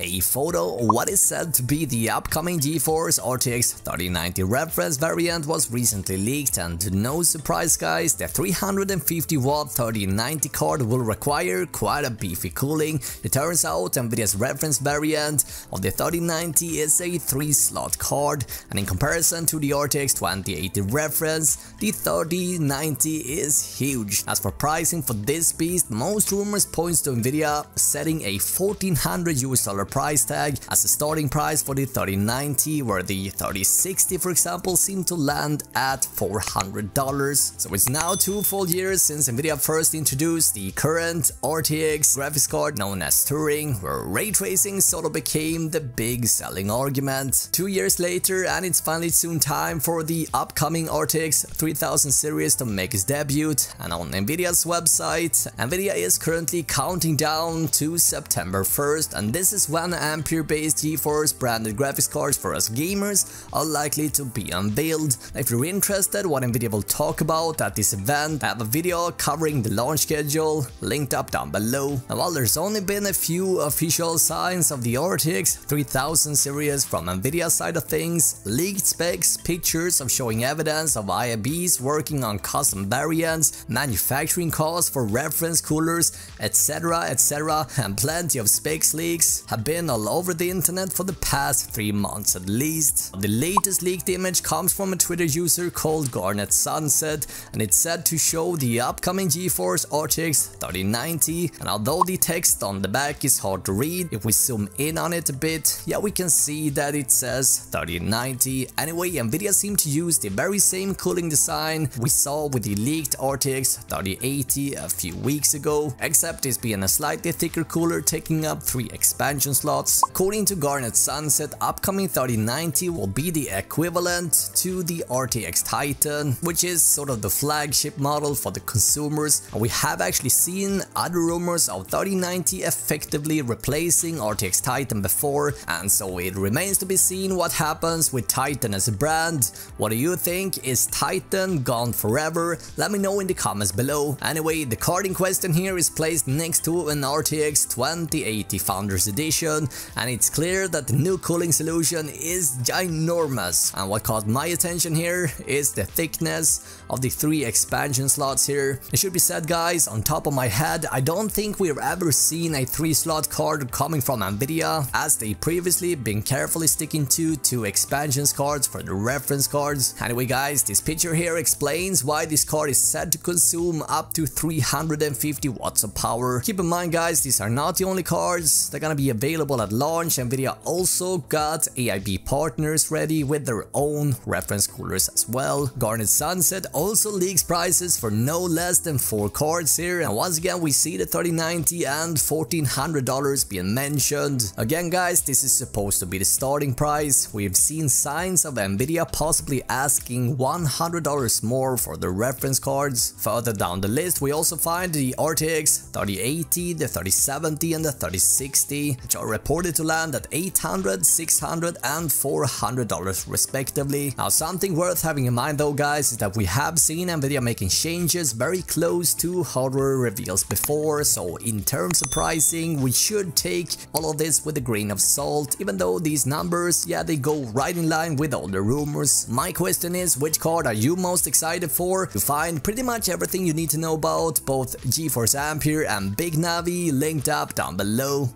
a photo of what is said to be the upcoming GeForce RTX 3090 reference variant was recently leaked, and to no surprise guys, the 350-watt 3090 card will require quite a beefy cooling. It turns out Nvidia's reference variant of the 3090 is a 3-slot card, and in comparison to the RTX 2080 reference, the 3090 is huge. As for pricing for this beast, most rumors points to Nvidia setting a $1,400 price tag as a starting price for the 3090, where the 3060 for example seemed to land at $400. So it's now 2 full years since Nvidia first introduced the current RTX graphics card known as Turing, where ray tracing sort of became the big selling argument. 2 years later, and it's finally soon time for the upcoming RTX 3000 series to make its debut, and on Nvidia's website, Nvidia is currently counting down to September 1st, and this is when Ampere-based GeForce branded graphics cards for us gamers are likely to be unveiled. If you're interested what Nvidia will talk about at this event, I have a video covering the launch schedule linked up down below. And while there's only been a few official signs of the RTX 3000 series from Nvidia's side of things, leaked specs, pictures of showing evidence of IABs working on custom variants, manufacturing costs for reference coolers, etc, and plenty of specs leaks have been all over the internet for the past 3 months at least. The latest leaked image comes from a Twitter user called Garnet Sunset, and it's said to show the upcoming GeForce RTX 3090, and although the text on the back is hard to read, if we zoom in on it a bit, yeah, we can see that it says 3090. Anyway, Nvidia seemed to use the very same cooling design we saw with the leaked RTX 3080 a few weeks ago, except it's being a slightly thicker cooler taking up 3 expansion slots. According to Garnet Sunset, upcoming 3090 will be the equivalent to the RTX Titan, which is sort of the flagship model for the consumers, and we have actually seen other rumors of 3090 effectively replacing RTX Titan before, and so it remains to be seen what happens with Titan as a brand. What do you think? Is Titan gone forever? Let me know in the comments below. Anyway, the card in question here is placed next to an RTX 2080 Founders Edition, and it's clear that the new cooling solution is ginormous. And what caught my attention here is the thickness of the 3 expansion slots here. It should be said guys, on top of my head, I don't think we've ever seen a 3-slot card coming from Nvidia, as they previously been carefully sticking to 2 expansion cards for the reference cards. Anyway guys, this picture here explains why this card is said to consume up to 350 watts of power. Keep in mind guys, these are not the only cards that are gonna be available at launch. Nvidia also got AIB partners ready with their own reference coolers as well. Garnet Sunset also leaks prices for no less than 4 cards here, and once again we see the 3090 and $1,400 being mentioned. Again guys, this is supposed to be the starting price. We've seen signs of Nvidia possibly asking $100 more for the reference cards. Further down the list we also find the RTX 3080, the 3070 and the 3060, which are reported to land at $800, $600 and $400 respectively. Now something worth having in mind though guys is that we have seen Nvidia making changes very close to hardware reveals before, so in terms of pricing we should take all of this with a grain of salt, even though these numbers, yeah, they go right in line with all the rumors. My question is, which card are you most excited for? You find pretty much everything you need to know about both GeForce Ampere and Big Navi linked up down below.